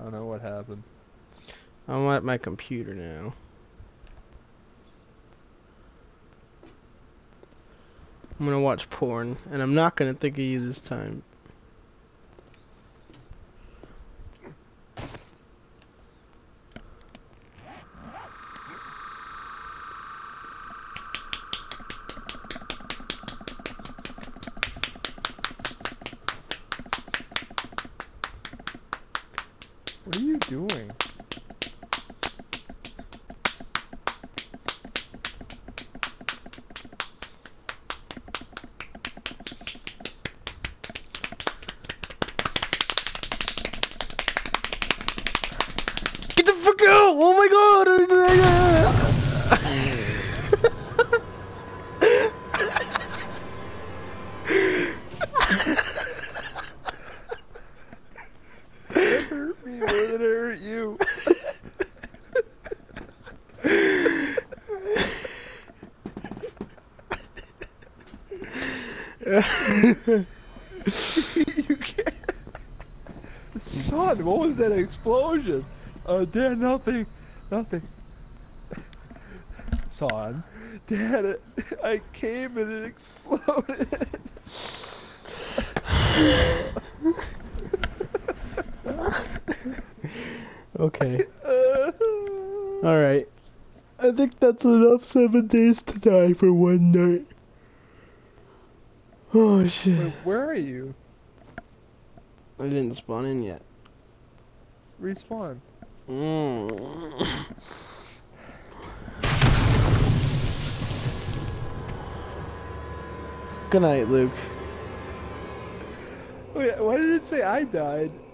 I don't know what happened. I'm at my computer now. I'm gonna watch porn, and I'm not gonna think of you this time. What are you doing? Get the fuck out! Oh my god! It hurt me more than it hurt you. You can't. Son, what was that explosion? Dad, nothing. Nothing. Son, Dad, I came and it exploded. Okay. Alright. I think that's enough 7 days to die for one night. Oh shit. Wait, where are you? I didn't spawn in yet. Respawn. Good night, Luke. Wait, why did it say I died?